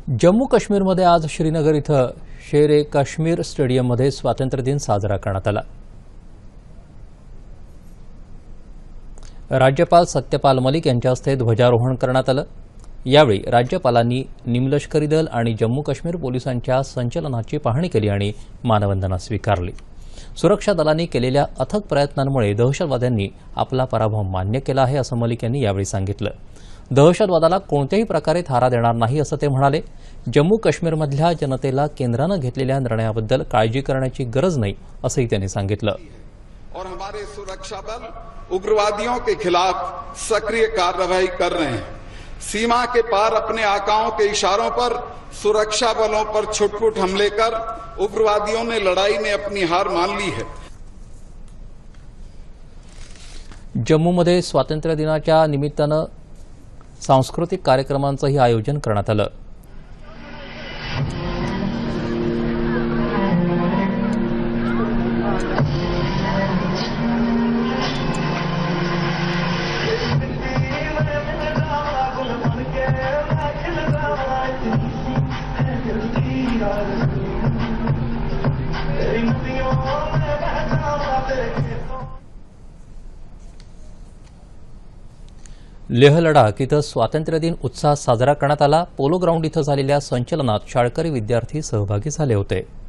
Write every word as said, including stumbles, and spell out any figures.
जम्मू काश्मीरमध्ये आज श्रीनगर इथं शेर-ए काश्मीर स्टेडियममध्ये स्वातंत्र्य दिन साजरा करण्यात आला। राज्यपाल सत्यपाल मलिक यांच्या हस्ते ध्वजारोहण करण्यात आलं। यावेळी राज्यपालांनी निमलष्करी दल आणि जम्मू काश्मीर पोलिसांच्या संचलनाची पाहणी केली आणि मानवंदना स्वीकारली। सुरक्षा दलांनी केलेल्या अथक प्रयत्नांमुळे दहशतवाद्यांनी आपला पराभव मान्य केला आहे असं मलिक यांनी यावेळी सांगितलं। दहशतवादाला कोणत्याही प्रकारे थारा देणार नाही असं ते म्हणाले। जम्मू काश्मीरमधल्या जनतेला केंद्रानं घेतलेल्या निर्णयाबद्दल काळजी करण्याची गरज नाही असंही त्यांनी सांगितलं। और हमारे सुरक्षा बल उग्रवादियों के खिलाफ सक्रिय कार्रवाई कर रहे हैं। सीमा के पार अपने आकाओं के इशारों पर सुरक्षा बलों पर छुटपुट हमले कर उग्रवादियों ने लड़ाई में अपनी हार मान ली है। जम्मूमध्ये स्वातंत्र्य दिनाच्या निमित्तानं सांस्कृतिक कार्यक्रमांचंही आयोजन करण्यात आलं। लेह लडाख इथं स्वातंत्र्य दिन उत्साहात साजरा करण्यात आला। पोलो ग्राउंड इथं झालेल्या संचलनात शाळकरी विद्यार्थी सहभागी झाले होते।